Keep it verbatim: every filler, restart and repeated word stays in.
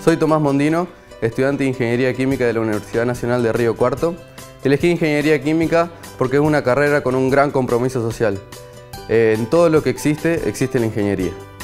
Soy Tomás Mondino, estudiante de Ingeniería Química de la Universidad Nacional de Río Cuarto. Elegí Ingeniería Química porque es una carrera con un gran compromiso social. Eh, en todo lo que existe, existe la ingeniería.